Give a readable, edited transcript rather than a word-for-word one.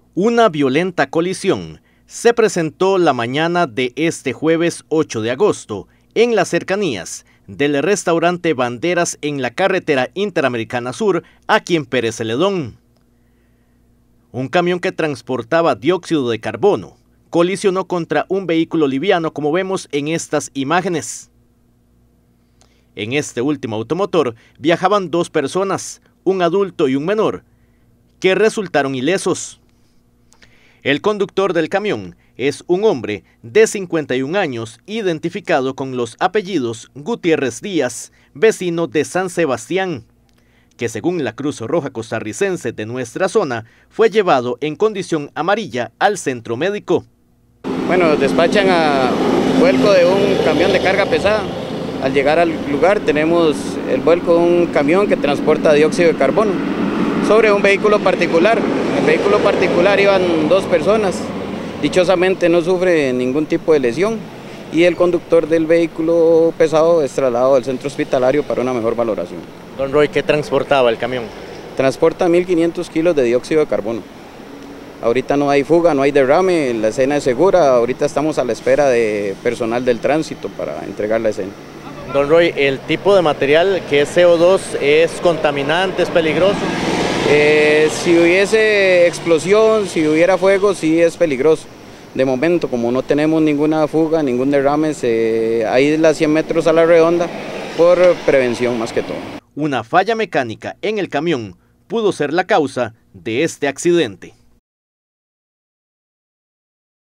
Una violenta colisión se presentó la mañana de este jueves 8 de agosto en las cercanías del restaurante Banderas en la carretera Interamericana Sur, aquí en Pérez Celedón. Un camión que transportaba dióxido de carbono colisionó contra un vehículo liviano, como vemos en estas imágenes. En este último automotor viajaban dos personas, un adulto y un menor, que resultaron ilesos. El conductor del camión es un hombre de 51 años, identificado con los apellidos Gutiérrez Díaz, vecino de San Sebastián, que según la Cruz Roja Costarricense de nuestra zona, fue llevado en condición amarilla al centro médico. Bueno, nos despachan a vuelco de un camión de carga pesada. Al llegar al lugar tenemos el vuelco de un camión que transporta dióxido de carbono sobre un vehículo particular. En el vehículo particular iban dos personas. Dichosamente no sufre ningún tipo de lesión y el conductor del vehículo pesado es trasladado al centro hospitalario para una mejor valoración. Don Roy, ¿qué transportaba el camión? Transporta 1.500 kilos de dióxido de carbono. Ahorita no hay fuga, no hay derrame, la escena es segura. Ahorita estamos a la espera de personal del tránsito para entregar la escena. Don Roy, ¿el tipo de material que es CO2 es contaminante, es peligroso? Si hubiese explosión, si hubiera fuego, sí es peligroso. De momento, como no tenemos ninguna fuga, ningún derrame, aísla 100 metros a la redonda por prevención más que todo. Una falla mecánica en el camión pudo ser la causa de este accidente.